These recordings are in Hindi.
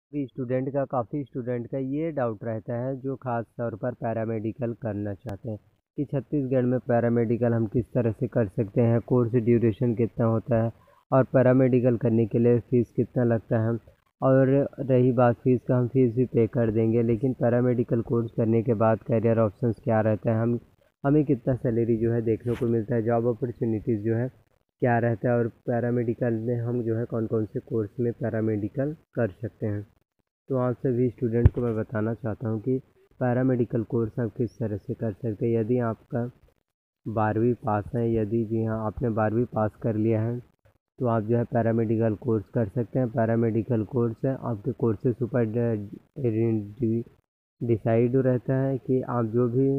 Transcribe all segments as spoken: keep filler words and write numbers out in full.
भी स्टूडेंट का काफ़ी स्टूडेंट का ये डाउट रहता है जो ख़ास तौर पर पैरामेडिकल करना चाहते हैं कि छत्तीसगढ़ में पैरामेडिकल हम किस तरह से कर सकते हैं, कोर्स ड्यूरेशन कितना होता है और पैरामेडिकल करने के लिए फ़ीस कितना लगता है। और रही बात फ़ीस का, हम फ़ीस भी पे कर देंगे, लेकिन पैरामेडिकल कोर्स करने के बाद करियर ऑप्शंस क्या रहता है, हम हमें कितना सैलरी जो है देखने को मिलता है, जॉब अपॉर्चुनिटीज़ जो है क्या रहता है, और पैरामेडिकल में हम जो है कौन कौन से कोर्स में पैरामेडिकल कर सकते हैं। तो आप सभी स्टूडेंट को मैं बताना चाहता हूँ कि पैरामेडिकल कोर्स आप किस तरह से कर सकते हैं। यदि आपका बारहवीं पास है, यदि जी हाँ आपने बारहवीं पास कर लिया है, तो आप जो है पैरामेडिकल कोर्स कर सकते हैं। पैरामेडिकल कोर्स है आपके कोर्सेज ऊपर डिसाइड रहता है कि आप जो भी,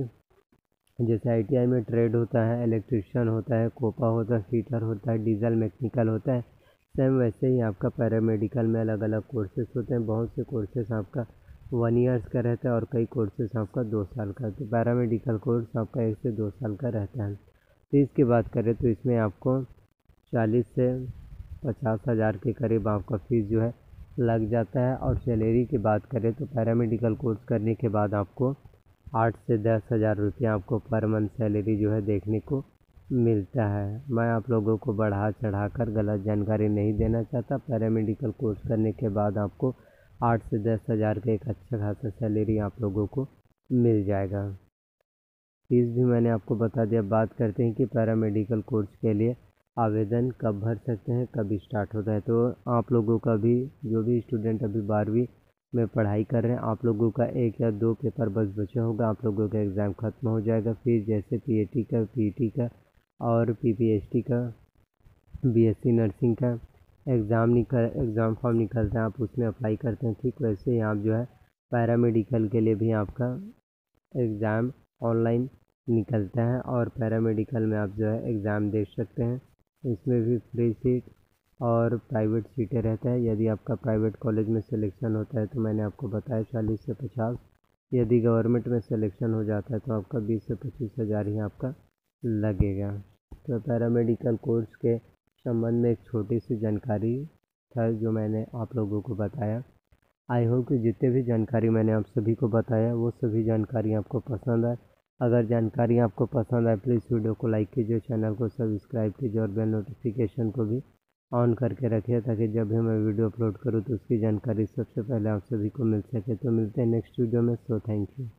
जैसे आईटीआई में ट्रेड होता है, इलेक्ट्रिशियन होता है, कोपा होता है, फिटर होता है, डीजल मैकेनिकल होता है, सेम वैसे ही आपका पैरामेडिकल में अलग अलग कोर्सेज होते हैं। बहुत से कोर्सेज आपका वन ईयर्स का रहता है और कई कोर्सेज आपका दो साल का। तो पैरामेडिकल कोर्स आपका एक से दो साल का रहता है। फीस की बात करें तो इसमें आपको चालीस से पचास हज़ार के करीब आपका फ़ीस जो है लग जाता है। और सैलरी की बात करें तो पैरामेडिकल कोर्स करने के बाद आपको आठ से दस हज़ार रुपया आपको पर मंथ सैलरी जो है देखने को मिलता है। मैं आप लोगों को बढ़ा चढ़ा कर गलत जानकारी नहीं देना चाहता। पैरामेडिकल कोर्स करने के बाद आपको आठ से दस हज़ार का एक अच्छा खासा सैलरी आप लोगों को मिल जाएगा। फीस भी मैंने आपको बता दिया। बात करते हैं कि पैरामेडिकल कोर्स के लिए आवेदन कब भर सकते हैं, कब स्टार्ट होता है। तो आप लोगों का भी, जो भी स्टूडेंट अभी बारहवीं में पढ़ाई कर रहे हैं, आप लोगों का एक या दो पेपर बस बचा होगा, आप लोगों का एग्ज़ाम ख़त्म हो जाएगा। फिर जैसे पीएटी का, पीटी का और पीपीएचटी का, बीएससी नर्सिंग का एग्ज़ाम निकल एग्ज़ाम फॉर्म निकलता है, आप उसमें अप्लाई करते हैं। ठीक वैसे ही आप जो है पैरामेडिकल के लिए भी आपका एग्ज़ाम ऑनलाइन निकलता है और पैरामेडिकल में आप जो है एग्ज़ाम दे सकते हैं। इसमें भी फ्री सीट और प्राइवेट सीटें रहता है। यदि आपका प्राइवेट कॉलेज में सिलेक्शन होता है तो मैंने आपको बताया चालीस से पचास, यदि गवर्नमेंट में सिलेक्शन हो जाता है तो आपका बीस से पच्चीस हज़ार ही आपका लगेगा। तो पैरामेडिकल कोर्स के संबंध में एक छोटी सी जानकारी था जो मैंने आप लोगों को बताया। आई होप कि जितने भी जानकारी मैंने आप सभी को बताया वो सभी जानकारी आपको पसंद आए। अगर जानकारी आपको पसंद आए प्लीज़ वीडियो को लाइक कीजिए, चैनल को सब्सक्राइब कीजिए और बेल नोटिफिकेशन को भी ऑन करके रखिए ताकि जब भी मैं वीडियो अपलोड करूँ तो उसकी जानकारी सबसे पहले आप सभी को मिल सके। तो मिलते हैं नेक्स्ट वीडियो में। So thank you.